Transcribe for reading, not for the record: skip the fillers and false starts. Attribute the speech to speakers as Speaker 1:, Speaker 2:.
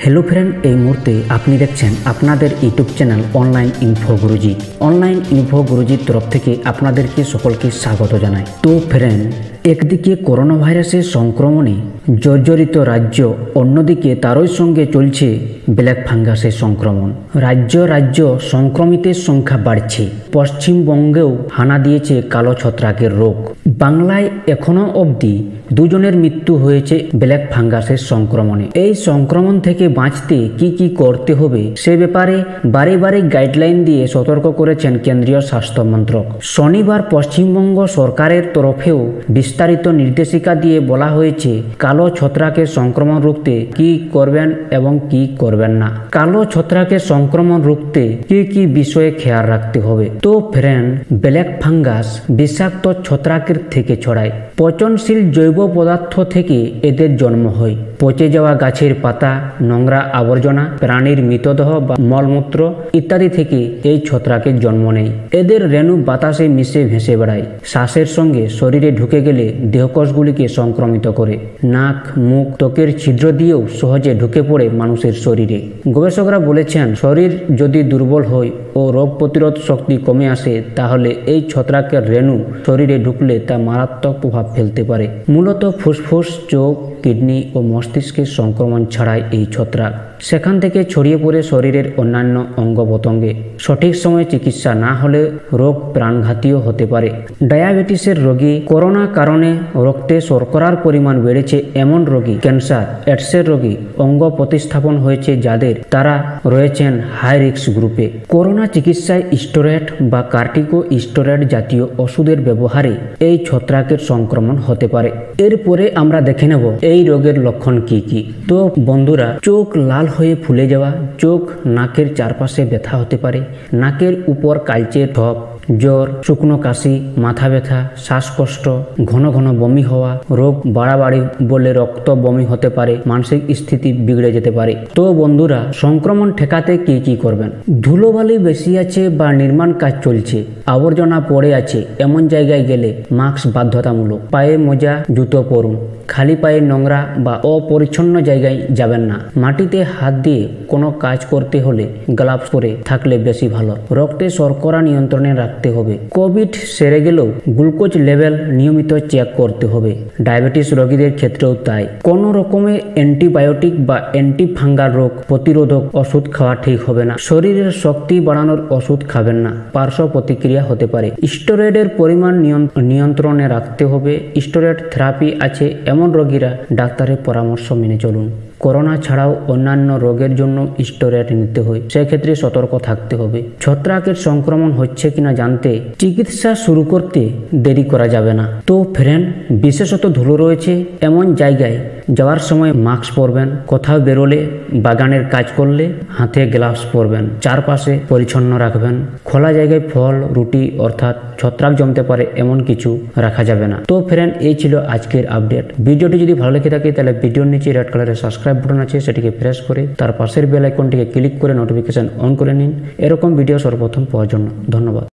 Speaker 1: Hello friend এই মুহূর্তে আপনি দেখছেন আপনাদের YouTube channel online info Guruji. Online info গুরুজির তরফ থেকে আপনাদেরকে সকলকে স্বাগত জানাই। তো ফ্রেন্ড, একদিকে করোনা ভাইরাসের সংক্রমণে জর্জরিত রাজ্য, অন্যদিকে তারই সঙ্গে চলছে ব্ল্যাক ফাঙ্গাসের সংক্রমণ। রাজ্য সংক্রমিতের সংখ্যা বাড়ছে। পশ্চিমবঙ্গেও হানা দিয়েছে কালো ছত্রাকের রোগ। বাংলায় এখনো অবধি দুজনের মৃত্যু হয়েছে ব্ল্যাক ফাঙ্গাসের সংক্রমণে। এই সংক্রমণ থেকে বাঁচতে কি করতে হবে সে ব্যাপারে বারে বারে গাইডলাইন দিয়ে সতর্ক করেছেন কেন্দ্রীয় স্বাস্থ্য মন্ত্রক। শনিবার পশ্চিমবঙ্গ সরকারের তরফেও বিস্তারিত নির্দেশিকা দিয়ে বলা হয়েছে কালো ছত্রাকের সংক্রমণ রুখতে কি করবেন এবং কি করবেন না। কালো ছত্রাকের সংক্রমণ রুখতে কি বিষয়ে খেয়াল রাখতে হবে। তো ফ্রেন্ড, ব্ল্যাক ফাঙ্গাস বিষাক্ত ছত্রাকের থেকে ছড়ায়। পচনশীল জৈব পদার্থ থেকে এদের জন্ম হয়। পচে যাওয়া গাছের পাতা, নোংরা আবর্জনা, প্রাণীর মৃতদেহ বা মলমূত্র ইত্যাদি থেকে এই ছত্রাকের জন্ম নেয়। এদের রেণু বাতাসে মিশে ভেসে বেড়ায়। শ্বাসের সঙ্গে শরীরে ঢুকে গেলে দেহকোষগুলিকে সংক্রমিত করে। নাক, মুখ, ত্বকের ছিদ্র দিয়েও সহজে ঢুকে পড়ে মানুষের শরীরে। গবেষকরা বলেছেন, শরীর যদি দুর্বল হয় ও রোগ প্রতিরোধ শক্তি কমে আসে, তাহলে এই ছত্রাকের রেণু শরীরে ঢুকলে তা মারাত্মক প্রভাব ফেলতে পারে। মূলত ফুসফুস, চোখ, কিডনি ও মস্তিষ্কের সংক্রমণ ছাড়াই এই ছত্রাক সেখান থেকে ছড়িয়ে পড়ে শরীরের অন্যান্য অঙ্গ প্রত্যঙ্গে। সঠিক সময়ে চিকিৎসা না হলে রোগ প্রাণঘাতীও হতে পারে। ডায়াবেটিসের রোগী, করোনা কারণে রক্তে শর্করার পরিমাণ বেড়েছে এমন রোগী, ক্যান্সার, এডসের রোগী, অঙ্গ প্রতিস্থাপন হয়েছে যাদের, তারা রয়েছেন হাই রিস্ক গ্রুপে। করোনা চিকিৎসায় স্টেরয়েড বা কার্টিকো স্টেরয়েড জাতীয় ওষুধের ব্যবহারে এই ছত্রাকের সংক্রমণ হতে পারে। এরপরে আমরা দেখে নেব এই রোগের লক্ষণ কি কি। তো বন্ধুরা, চোখ লাল হয়ে ফুলে যাওয়া, চোখ নাকের চারপাশে ব্যথা হতে পারে, নাকের উপর কালচে ঠপ, জ্বর, শুকনো কাশি, মাথা ব্যথা, শ্বাসকষ্ট, ঘন ঘন বমি হওয়া, রোগ বাড়াবাড়ি বলে রক্ত বমি হতে পারে, মানসিক স্থিতি বিগড়ে যেতে পারে। তো বন্ধুরা, সংক্রমণ ঠেকাতে কি করবেন? ধুলোবালি বেশি আছে বা নির্মাণ কাজ চলছে, আবর্জনা পড়ে আছে এমন জায়গায় গেলে মাস্ক বাধ্যতামূলক। পায়ে মোজা, জুতো পরুন। খালি পায়ে নোংরা বা অপরিচ্ছন্ন জায়গায় যাবেন না। মাটিতে হাত দিয়ে কোনো কাজ করতে হলে গ্লাভস পরে থাকলে বেশি ভালো। রক্তে শর্করা নিয়ন্ত্রণে রাখতে হবে। কোভিড সেরে গেলেও গ্লুকোজ লেভেল নিয়মিত চেক করতে হবে। ডায়াবেটিস রোগীদের ক্ষেত্রেও তাই। কোনো রকমের অ্যান্টিবায়োটিক বা অ্যান্টিফাঙ্গাল রোগ প্রতিরোধক ওষুধ খাওয়া ঠিক হবে না। শরীরের শক্তি বাড়ানোর ওষুধ খাবেন না, পার্শ্ব প্রতিক্রিয়া হতে পারে। স্টেরয়েডের পরিমাণ নিয়ন্ত্রণে রাখতে হবে। স্টেরয়েড থেরাপি আছে এমন রোগীরা ডাক্তারের পরামর্শ মেনে চলুন। করোনা ছাড়াও অন্যান্য রোগের জন্য স্টেরয়েড নিতে হয়, সেক্ষেত্রে সতর্ক থাকতে হবে। ছত্রাকের সংক্রমণ হচ্ছে কিনা জানতে চিকিৎসা শুরু করতে দেরি করা যাবে না। তো ফ্রেন্ড, বিশেষত ধুলো রয়েছে এমন জায়গায় যাওয়ার সময় মাস্ক পরবেন। কোথাও বেরোলে, বাগানের কাজ করলে হাতে গ্লাভস পরবেন। চারপাশে পরিচ্ছন্ন রাখবেন। খোলা জায়গায় ফল, রুটি অর্থাৎ ছত্রাক জমতে পারে এমন কিছু রাখা যাবে না। তো ফ্রেন্ড, এই ছিল আজকের আপডেট। ভিডিওটি যদি ভালো লেগে থাকে তাহলে ভিডিওর নিচে রেড কালারের সাবস্ক্রাইব বাটন আছে, সেটিকে প্রেস করে তার পাশের বেল আইকনটিকে ক্লিক করে নোটিফিকেশন অন করে নিন এরকম ভিডিও সর্বপ্রথম পাওয়ার জন্য। ধন্যবাদ।